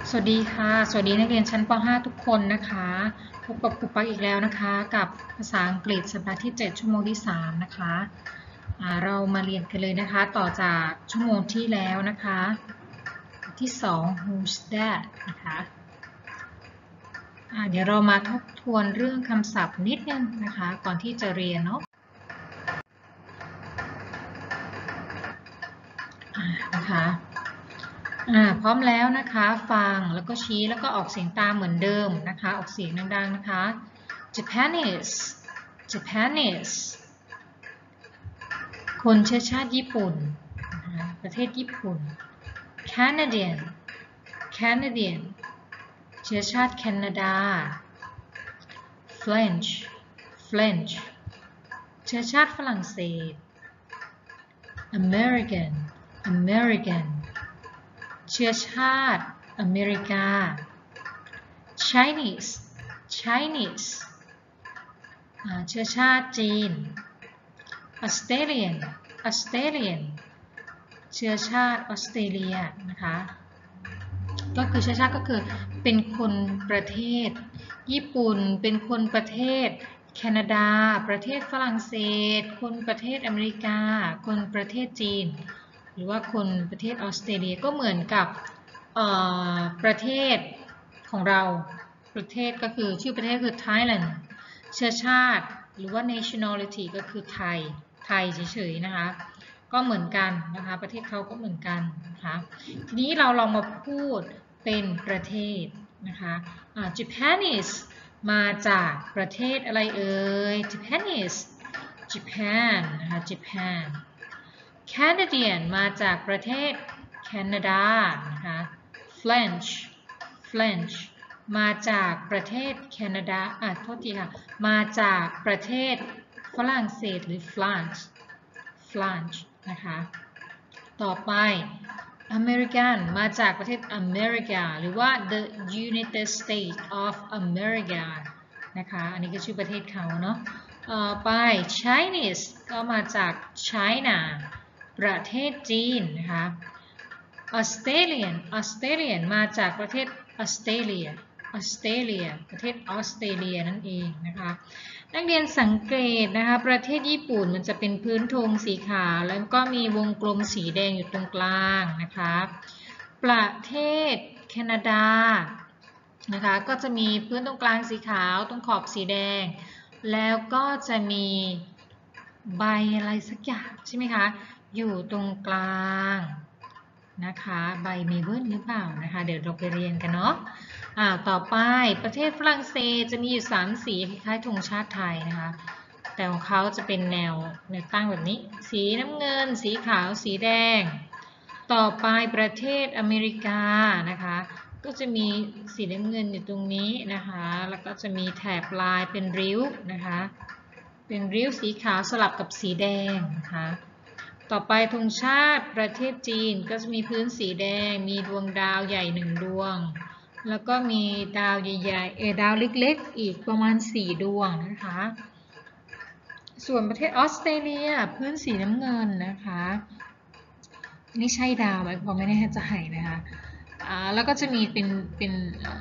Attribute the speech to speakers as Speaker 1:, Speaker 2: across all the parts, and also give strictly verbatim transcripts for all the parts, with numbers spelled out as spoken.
Speaker 1: สวัสดีค่ะสวัสดีนักเรียนชั้นป .ห้า ทุกคนนะคะพบกับครูปักอีกแล้วนะคะกับภาษาอังกฤษสัปดาห์ที่เจ็ดชั่วโมงที่สามนะคะเรามาเรียนกันเลยนะคะต่อจากชั่วโมงที่แล้วนะคะที่สอง who's that นะคะเดี๋ยวเรามาทบทวนเรื่องคำศัพท์นิดนึงนะคะก่อนที่จะเรียนเนาะนะคะพร้อมแล้วนะคะฟังแล้วก็ชี้แล้วก็ออกเสียงตามเหมือนเดิมนะคะออกเสียงดังๆนะคะ Japanese Japanese คนเชื้อชาติญี่ปุ่นประเทศญี่ปุ่น Canadian Canadian เชื้อชาติแคนาดา French French เชื้อชาติฝรั่งเศส American American เชื้อชาติอเมริกา Chinese Chinese เชื้อชาติจีน Australian Australian เชื้อชาติออสเตรเลียนะคะก็คือเชื้อชาติก็คือเป็นคนประเทศญี่ปุ่นเป็นคนประเทศแคนาดาประเทศฝรั่งเศสคนประเทศอเมริกาคนประเทศจีนหรือว่าคนประเทศออสเตรเลียก็เหมือนกับประเทศของเราประเทศก็คือชื่อประเทศคือ Thailand เชื้อชาติหรือว่า nationality ก็คือไทยไทยเฉยๆนะคะก็เหมือนกันนะคะประเทศเขาก็เหมือนกันนะคะทีนี้เราลองมาพูดเป็นประเทศนะคะ Japanese มาจากประเทศอะไรเอ่ย Japanese Japan นะคะ Japan Canadian มาจากประเทศแคนาดานะคะ French French มาจากประเทศแคนาดาอ่ะโทษทีค่ะมาจากประเทศฝรั่งเศสหรือ France France นะคะต่อไป American มาจากประเทศอเมริกาหรือว่า the United States of America นะคะอันนี้ก็ชื่อประเทศเขาเนาะต่อไป Chinese ก็มาจาก China ประเทศจีนนะคะ Australian Australian มาจากประเทศออสเตรเลียออสเตรเลียประเทศออสเตรเลียนั่นเองนะคะนักเรียนสังเกตนะคะประเทศญี่ปุ่นมันจะเป็นพื้นธงสีขาวแล้วก็มีวงกลมสีแดงอยู่ตรงกลางนะคะประเทศแคนาดานะคะก็จะมีพื้นตรงกลางสีขาวตรงขอบสีแดงแล้วก็จะมีใบอะไรสักอย่างใช่ไหมคะอยู่ตรงกลางนะคะใบเมเบิลหรือเปล่านะคะเดี๋ยวเราไปเรียนกันเนาะอ่าต่อไปประเทศฝรั่งเศสจะมีอยู่สามสีคล้ายๆธงชาติไทยนะคะแต่ของเขาจะเป็นแนวแนวตั้งแบบนี้สีน้ำเงินสีขาวสีแดงต่อไปประเทศอเมริกานะคะก็จะมีสีน้ำเงินอยู่ตรงนี้นะคะแล้วก็จะมีแถบลายเป็นริ้วนะคะเป็นริ้วสีขาวสลับกับสีแดงนะคะต่อไปธงชาติประเทศจีนก็จะมีพื้นสีแดงมีดวงดาวใหญ่หนึ่งดวงแล้วก็มีดาวใหญ่ๆเออดาวเล็กๆอีกประมาณสี่ดวงนะคะส่วนประเทศออสเตรเลียพื้นสีน้ำเงินนะคะนี่ใช่ดาวไหมพอไม่แน่ใจนะคะอ่าแล้วก็จะมีเป็นเป็น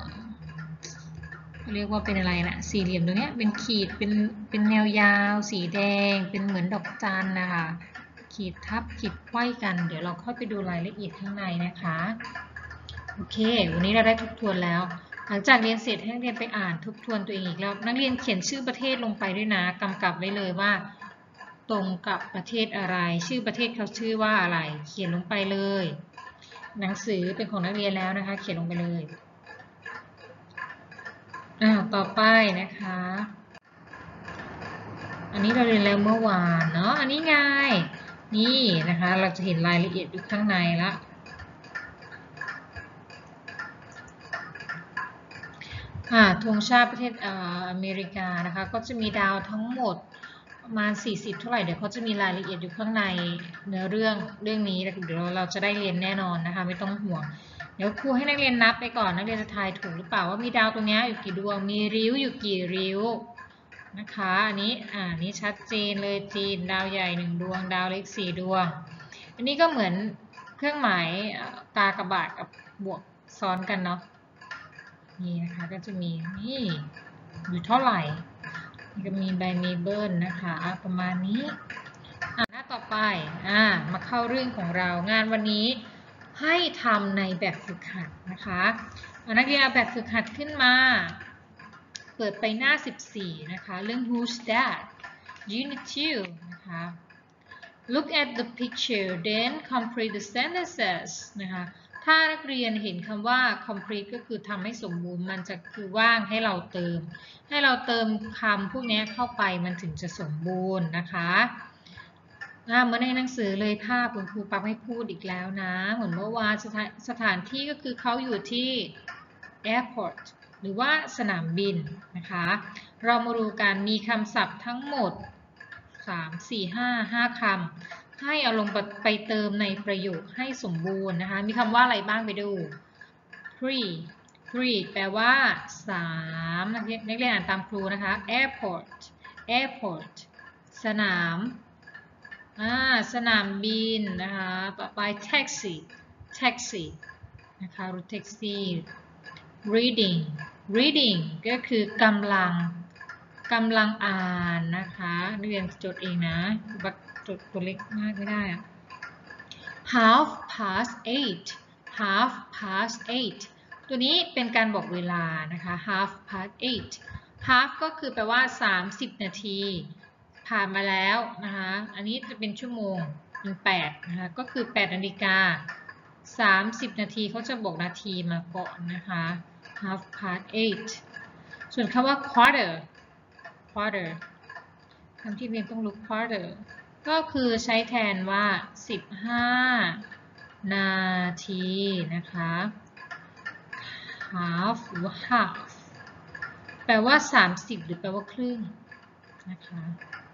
Speaker 1: เรียกว่าเป็นอะไรนะสี่เหลี่ยมตรงนี้เป็นขีดเป็นเป็นแนวยาวสีแดงเป็นเหมือนดอกจันนะคะขีดทับขีดไขว้กันเดี๋ยวเราค่อยไปดูรายละเอียดข้างในนะคะโอเควันนี้เราได้ทบทวนแล้วหลังจากเรียนเสร็จให้นักเรียนไปอ่านทบทวนตัวเองอีกแล้วนักเรียนเขียนชื่อประเทศลงไปด้วยนะกำกับไว้เลยว่าตรงกับประเทศอะไรชื่อประเทศเขาชื่อว่าอะไรเขียนลงไปเลยหนังสือเป็นของนักเรียนแล้วนะคะเขียนลงไปเลยอ่าต่อไปนะคะอันนี้เราเรียนแล้วเมื่อวานเนาะอันนี้ไงนี่นะคะเราจะเห็นรายละเอียดอยู่ข้างในละอ่าธงชาติประเทศอเมริกานะคะก็จะมีดาวทั้งหมดประมาณสี่สิบเท่าไหร่เดี๋ยวเขาจะมีรายละเอียดอยู่ข้างในเนื้อเรื่องเรื่องนี้เดี๋ยวเราจะได้เรียนแน่นอนนะคะไม่ต้องห่วงเดี๋ยวครูให้นักเรียนนับไปก่อนนักเรียนจะทายถูกหรือเปล่าว่ามีดาวตรงนี้อยู่กี่ดวงมีริ้วอยู่กี่ริ้วนะคะอันนี้อ่านี้ชัดเจนเลยจีนดาวใหญ่หนึ่งดวงดาวเล็กสี่ดวงอันนี้ก็เหมือนเครื่องหมายกากบาทกับบวกซ้อนกันเนาะนี่นะคะก็จะมีนี่อยู่เท่าไหร่นี่ก็มี by neighbor นะคะประมาณนี้อ่าหน้าต่อไปอ่ามาเข้าเรื่องของเรางานวันนี้ให้ทำในแบบฝึกหัดนะคะนักเรียนเอาแบบฝึกหัดขึ้นมาเปิดไปหน้าสิบสี่นะคะเรื่อง who's that unit two นะคะ look at the picture then complete the sentences นะคะถ้านักเรียนเห็นคำว่า complete ก็คือทำให้สมบูรณ์มันจะคือว่างให้เราเติมให้เราเติมคำพวกนี้เข้าไปมันถึงจะสมบูรณ์นะคะเหมือนในหนังสือเลยภาพคุณครูปั๊บให้พูดอีกแล้วนะเหมือนเมื่อวานสถานสถานที่ก็คือเขาอยู่ที่ airport หรือว่าสนามบินนะคะเรามาดูกันมีคำศัพท์ทั้งหมดสาม สี่ ห้า ห้าคำให้เอาลงไปเติมในประโยคให้สมบูรณ์นะคะมีคำว่าอะไรบ้างไปดู three three แปลว่าสามนักเรียนอ่านตามครูนะคะ airport airport สนามสนามบินนะคะต่อไป taxi taxi นะคะรถแท็กซี่ reading reading ก็คือกำลังกำลังอ่านนะคะนักเรียนจดเองนะบัตรจดตัวเล็กมากไม่ได้อะ half past eight half past eight ตัวนี้เป็นการบอกเวลานะคะ half past eight half ก็คือแปลว่าสามสิบนาทีผ่านมาแล้วนะคะอันนี้จะเป็นชั่วโมงเป็นแปดนะคะก็คือแปดนาฬิกาสามสิบนาทีเขาจะบอกนาทีมาก่อนนะคะ half past eight ส่วนคำว่า quarter quarter คำที่เรียนต้องรู้ quarter ก็คือใช้แทนว่าสิบห้านาทีนะคะ half หรือว่า half แปลว่าสามสิบหรือแปลว่าครึ่งนะคะ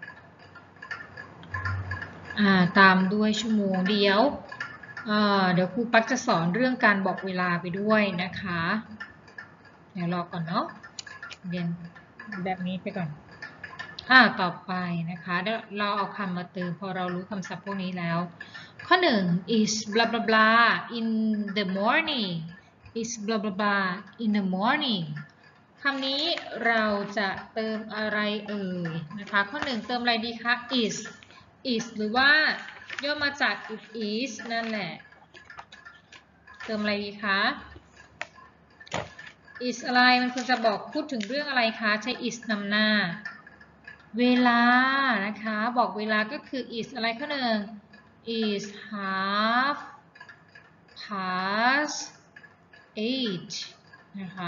Speaker 1: ตามด้วยชั่วโมงเดียวเดี๋ยวครูปักจะสอนเรื่องการบอกเวลาไปด้วยนะคะเดี๋ยวรอก่อนเนาะเรียนแบบนี้ไปก่อนอ่าต่อไปนะคะเดี๋ยวเราเอาคำมาเติมพอเรารู้คำศัพท์พวกนี้แล้วข้อหนึ่ง is blah blah blah in the morning is blah blah blah in the morning คำนี้เราจะเติมอะไรเอ่ยนะคะข้อหนึ่งเติมอะไรดีคะ is is หรือว่าย่อมาจาก it is นั่นแหละเติมอะไรดีคะ is อะไรมันควรจะบอกพูดถึงเรื่องอะไรคะใช้ is นำหน้าเวลานะคะบอกเวลาก็คือ is อะไรข้อหนึ่ง is half past eight นะคะ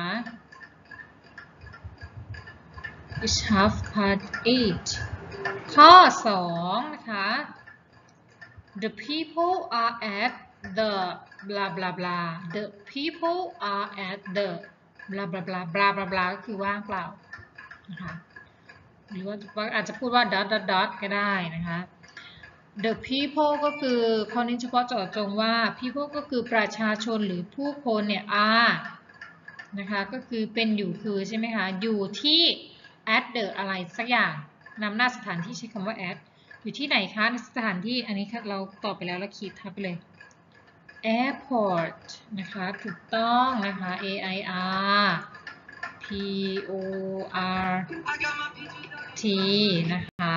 Speaker 1: is half past eight ข้อสองนะคะ the people are at the blah blah blah the people are at the blah blah blah blah blah blah ก็คือว่างเปล่านะคะหรือว่าอาจจะพูดว่า dot dot dot ก็ได้นะคะ the people ก็คือข้อนี้เฉพาะเจาะจงว่า people ก็คือประชาชนหรือผู้คนเนี่ย are นะคะก็คือเป็นอยู่คือใช่ไหมคะอยู่ที่ at the อะไรสักอย่างนำหน้าสถานที่ใช้คำว่า at อยู่ที่ไหนคะในสถานที่อันนี้เราตอบไปแล้วเราขีดทับไปเลย airport นะคะถูกต้องนะคะ a i r p o r t นะคะ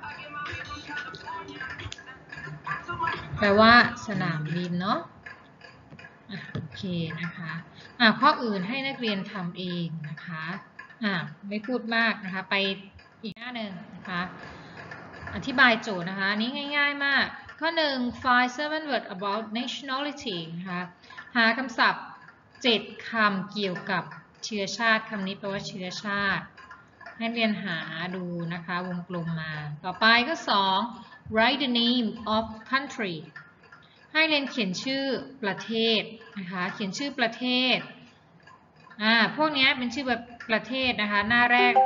Speaker 1: แปลว่าสนามบินเนาะโอเคนะคะอ่ะข้ออื่นให้นักเรียนทำเองนะคะอ่ะไม่พูดมากนะคะไปอีกหน้าหนึ่งนะคะอธิบายโจทย์นะคะนี้ง่ายๆมากข้อหนึ่ง find seven words about nationality นะคะหาคำศัพท์เจ็ดคำเกี่ยวกับเชื้อชาติคำนี้แปลว่าเชื้อชาติให้เรียนหาดูนะคะวงกลมมาต่อไปก็สอง write the name of country ให้เรียนเขียนชื่อประเทศนะคะเขียนชื่อประเทศอ่าพวกนี้เป็นชื่อแบบประเทศนะคะหน้าแรก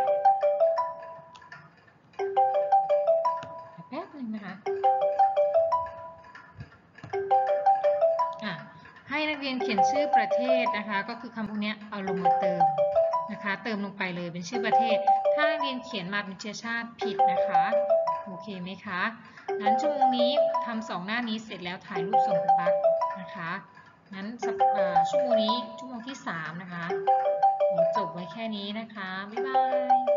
Speaker 1: แป๊บนึงนะคะอ่ะให้นักเรียนเขียนชื่อประเทศนะคะก็คือคำพวกนี้เอาลงมาเติมนะคะเติมลงไปเลยเป็นชื่อประเทศถ้านักเรียนเขียนมาเป็นเชื้อชาติผิดนะคะโอเคไหมคะงั้นชั่วโมงนี้ทำสองหน้านี้เสร็จแล้วถ่ายรูปส่งคุณปั๊กนะคะงั้นชั่วโมงนี้ชั่วโมงที่สามนะคะไว้แค่นี้นะคะ บ๊ายบาย